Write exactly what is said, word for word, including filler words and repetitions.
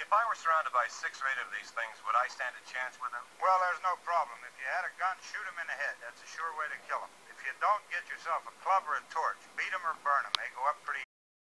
if I were surrounded by six or eight of these things, would I stand a chance with them? Well, there's no problem. If you had a gun, shoot them in the head. That's a sure way to kill them. If you don't, get yourself a club or a torch. Beat them or burn them. They go up pretty